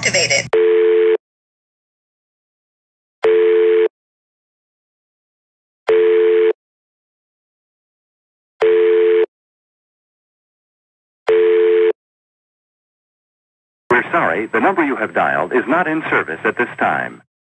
activated. We're sorry, the number you have dialed is not in service at this time.